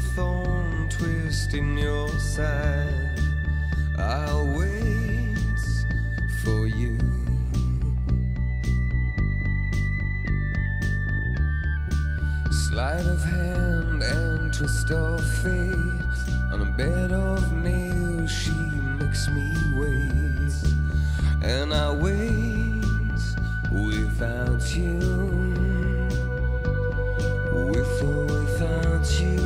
thorn twist in your side. I'll wait for you. Sleight of hand and twist of fate. On a bed of nails she makes me wait. And I wait without you. With or without you.